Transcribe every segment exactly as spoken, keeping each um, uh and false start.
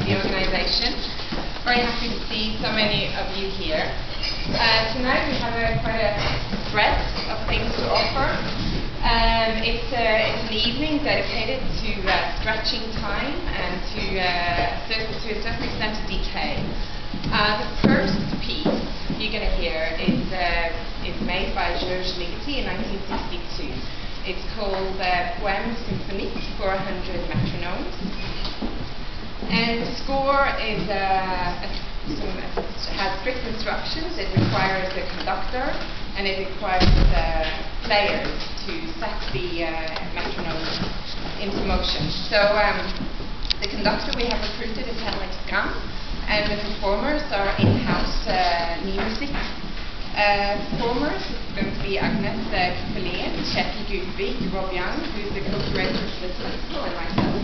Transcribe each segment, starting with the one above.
the organisation. Very happy to see so many of you here. Uh, tonight we have a, quite a breadth of things to offer. Um, it's, uh, it's an evening dedicated to uh, stretching time and to, uh, to, to a certain extent to decay. Uh, the first piece you're going to hear is, uh, is made by Gyorgy Ligeti in nineteen sixty-two. It's called uh, Poème Symphonique for one hundred Metronomes. And the score is, uh, a, some, has strict instructions. It requires a conductor and it requires uh, players to set the uh, metronome into motion. So um, the conductor we have recruited is Leif Inge, and the performers are in-house uh, MUSICA uh, performers. It's going to be Agnes uh, Gyorgy Ligeti, who's the co-curator of this festival, and myself.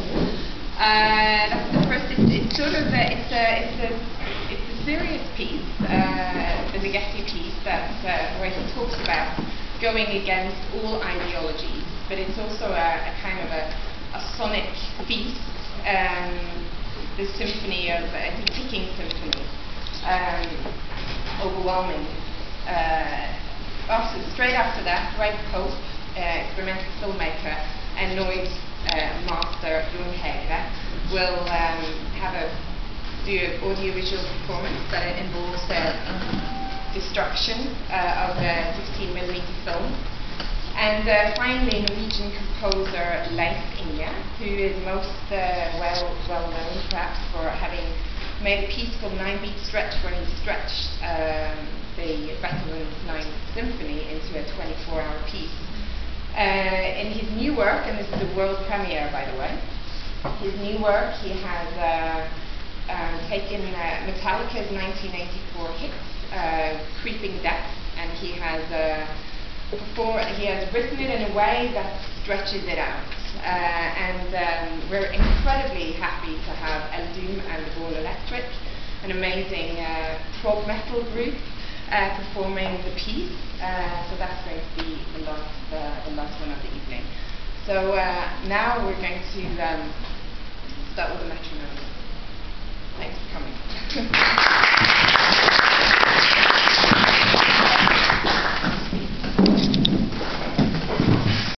Uh, that's the first. It's, it's sort of a, it's a it's a it's a serious piece, uh, the Ligeti piece, that uh, where he talks about going against all ideologies, but it's also a, a kind of a, a sonic feast. Um, the symphony of uh, the picking symphony, um, overwhelming. Uh, after, straight after that, Great Pope, uh, experimental filmmaker, and noise uh, master John Hegre will um, have a do an audiovisual performance that involves uh, destruction uh, of a fifteen millimeter film. And uh, finally, Norwegian composer Leif Inge, who is most uh, well well known perhaps for having made a piece called Nine Beat Stretch, where he stretched um, the Beethoven's Ninth Symphony into a twenty-four hour piece. Uh, in his new work, and this is the world premiere, by the way, his new work, he has uh, um, taken uh, Metallica's nineteen eighty-four hit, uh, Recreeping Death, and he has uh, Before, he has written it in a way that stretches it out. Uh, and um, we're incredibly happy to have Enkidu and the Ball Electric, an amazing uh, prog metal group, uh, performing the piece. Uh, so that's going to be the last, uh, the last one of the evening. So uh, now we're going to um, start with the metronome. Thanks for coming.